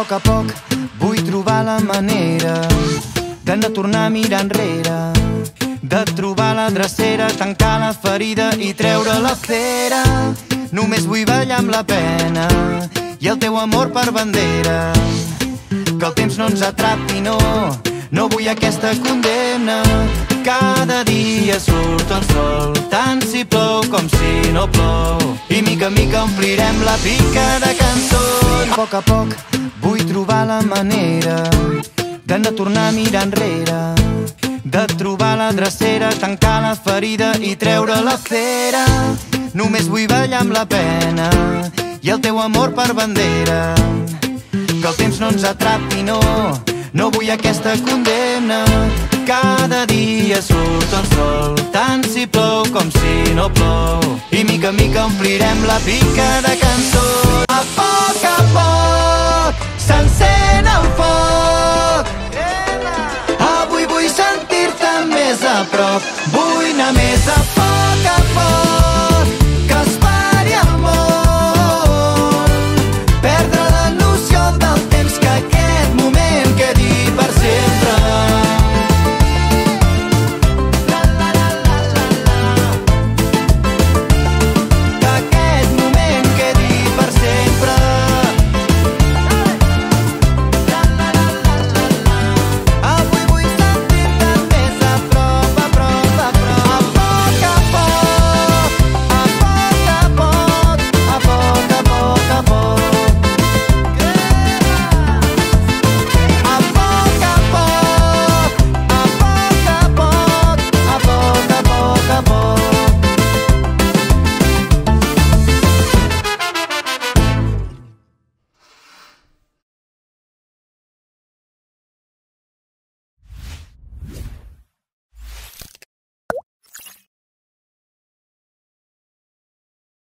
poc a poc vull trobar la manera de no tornar a mirar enrere, de trobar la drecera, tancar la ferida i treure la cera. Només vull ballar amb la pena i el teu amor per bandera, que el temps no ens atrapi, no vull aquesta condemna. Cada dia surt el sol, tant si plou com si no plou, i mica en mica omplirem la pica de cançons. A poc vull trobar la manera de no tornar a mirar enrere, de trobar la drecera, tancar la ferida i treure la cera. Només vull ballar amb la pena i el teu amor per bandera, que el temps no ens atrapi, no vull aquesta condemna. Cada dia surt el sol, tant si plou com si no plou, i mica en mica omplirem la pica de cançons. A poc s'encén el foc, avui vull sentir-te més a prop.